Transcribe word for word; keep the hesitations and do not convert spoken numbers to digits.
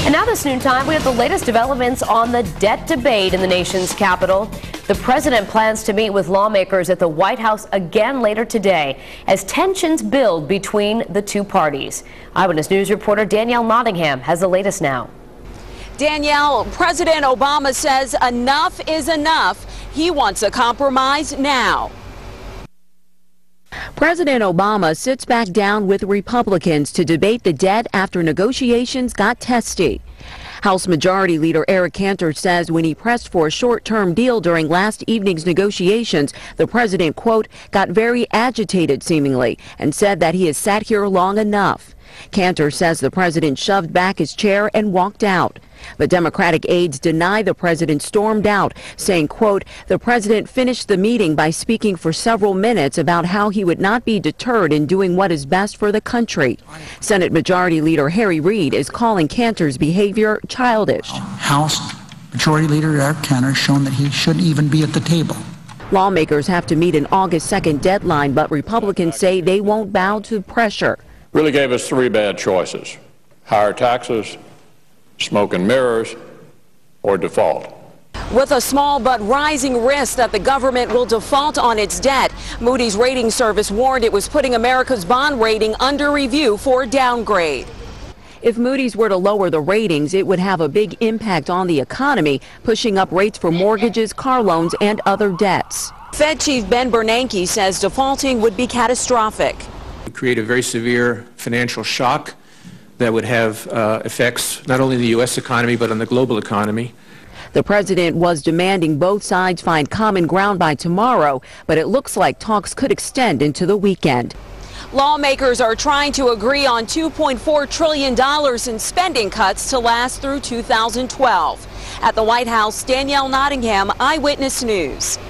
And now this noontime, we have the latest developments on the debt debate in the nation's capital. The president plans to meet with lawmakers at the White House again later today as tensions build between the two parties. Eyewitness News reporter Danielle Nottingham has the latest now. Danielle, President Obama says enough is enough. He wants a compromise now. President Obama sits back down with Republicans to debate the debt after negotiations got testy. House Majority Leader Eric Cantor says when he pressed for a short-term deal during last evening's negotiations, the president, quote, got very agitated seemingly and said that he has sat here long enough. Cantor says the president shoved back his chair and walked out. But Democratic aides deny the president stormed out, saying, quote, the president finished the meeting by speaking for several minutes about how he would not be deterred in doing what is best for the country. Senate Majority Leader Harry Reid is calling Cantor's behavior childish. House Majority Leader Eric Cantor has shown that he shouldn't even be at the table. Lawmakers have to meet an August second deadline, but Republicans say they won't bow to pressure. Really gave us three bad choices: higher taxes, smoke and mirrors, or default. With a small but rising risk that the government will default on its debt, Moody's rating service warned it was putting America's bond rating under review for a downgrade. If Moody's were to lower the ratings, it would have a big impact on the economy, pushing up rates for mortgages, car loans, and other debts. Fed Chief Ben Bernanke says defaulting would be catastrophic. Create a very severe financial shock that would have uh, effects not only in the U S economy but on the global economy. The president was demanding both sides find common ground by tomorrow, but it looks like talks could extend into the weekend. Lawmakers are trying to agree on two point four trillion dollars in spending cuts to last through two thousand twelve. At the White House, Danielle Nottingham, Eyewitness News.